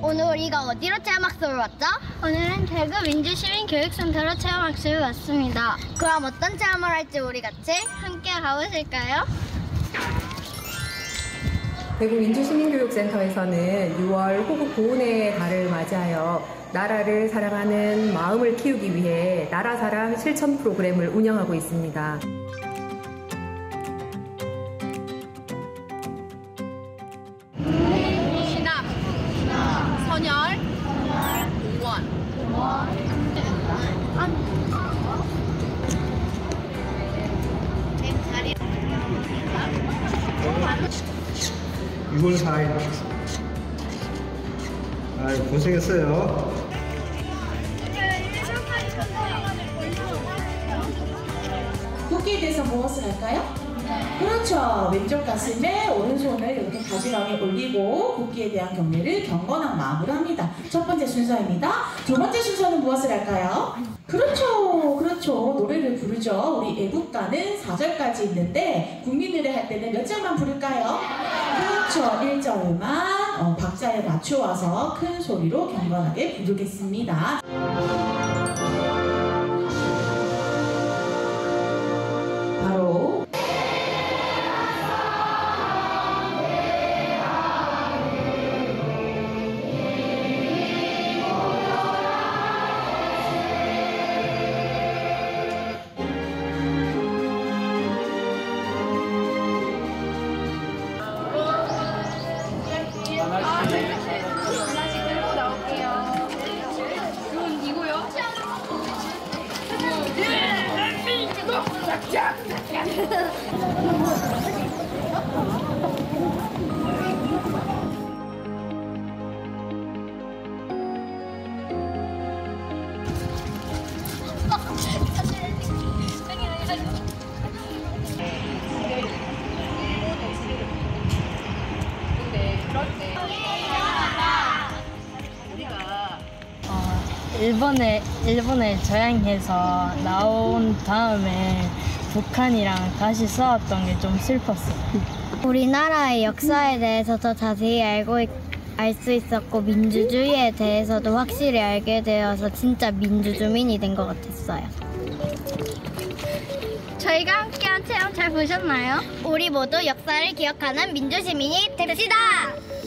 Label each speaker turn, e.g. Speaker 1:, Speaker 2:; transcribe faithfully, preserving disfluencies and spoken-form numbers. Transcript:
Speaker 1: 오늘 우리가 어디로 체험학습을 왔죠?
Speaker 2: 오늘은 대구 민주시민교육센터로 체험학습을 왔습니다.
Speaker 1: 그럼 어떤 체험을 할지 우리 같이
Speaker 2: 함께 가보실까요?
Speaker 3: 대구 민주시민교육센터에서는 유월 호국 보훈의 달을 맞이하여 나라를 사랑하는 마음을 키우기 위해 나라사랑 실천 프로그램을 운영하고 있습니다.
Speaker 4: 신학, 선열, 공원.
Speaker 5: 유월 사일. 아유, 고생했어요.
Speaker 6: 국기에 대해서 무엇을 할까요? 그렇죠. 왼쪽 가슴에 오른손을 이렇게 가지런히 올리고 국기에 대한 경례를 경건한 마음으로 합니다. 첫 번째 순서입니다. 두 번째 순서는 무엇을 할까요? 그렇죠. 그렇죠. 노래를 부르죠. 우리 애국가는 사 절까지 있는데 국민노래 할 때는 몇 절만 부를까요? 그렇죠. 일 절만 어, 박자에 맞추어서 큰 소리로 경건하게 부르겠습니다. 바로
Speaker 2: 일본에, 일본에 저양해서 나온 다음에 북한이랑 다시 싸웠던 게 좀 슬펐어요.
Speaker 1: 우리나라의 역사에 대해서 더 자세히 알고 알 수 있었고 민주주의에 대해서도 확실히 알게 되어서 진짜 민주주민이 된 것 같았어요.
Speaker 2: 저희가 함께한 체험 잘 보셨나요?
Speaker 1: 우리 모두 역사를 기억하는 민주시민이 됩시다.